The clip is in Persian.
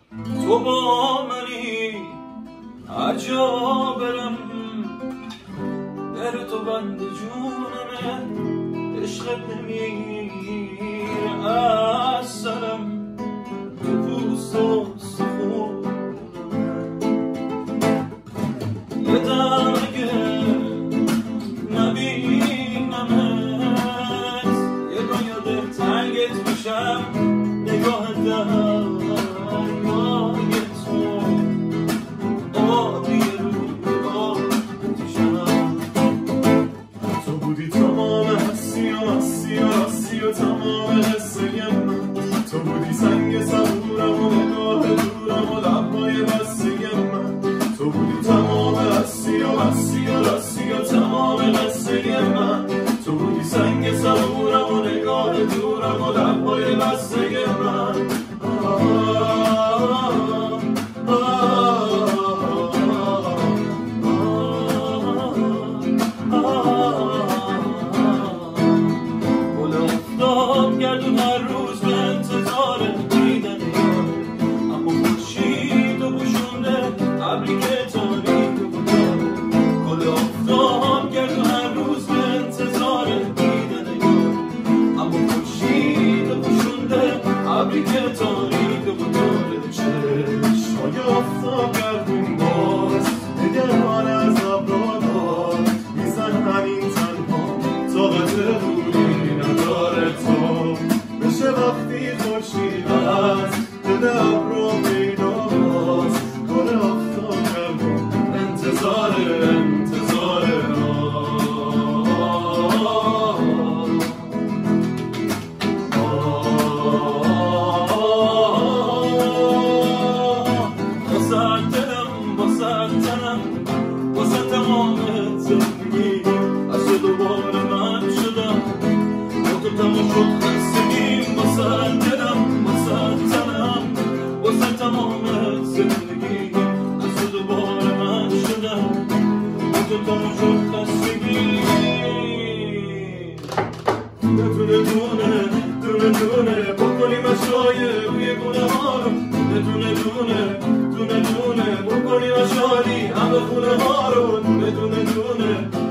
تو با منی هر جا برم، در تو بند جونمه، عشقت نمیره از سرم، تو پوست و سخونمه. یه دم اگه نبینمت، یه دنیا دلتنگت میشم، نگاه دریای تو آبی روی آتیشم. تو بودی تمام حسی و مستی و راستی و تمام حسه من، تو بودی سنگ صبورم و نگاه دورم و لبهای بسته من، تو بودی تمام حسی و مستی و راستی و تمام حسه من، تو بودی سنگ صبورم و نگاه دورم و لبهای بسته من. گل آفتاب گردون هر روز به انتظار دیدن یاره، اما خورشید و پوشونده ابری که تاریک و داره. گل آفتاب گردون هر روز به انتظار دیدن یاره، اما خورشید و پوشونده ابری که تاریک و داره. چشمای آفتاب گردون باز نگران از ابرادار میزنن، این تنها طاقت روی نداره تا بشه وقتی خورشید از دل ابرا پیداست. گل آفتاب گردون انتظاره واسه تمام زندگی از تو دوباره من شدم، با تو تمام شد خستگیم، واسه دلم واسه تنم، واسه تمام زندگی از تو دوباره من شدم، با تو تمام شد خستگیم. دونه دونه دونه دونه بکنیم اشای روی گونه ها رو، دونه دونه دونه دونه بکنیم اشالی همه خونه ها رو، دونه دونه دونه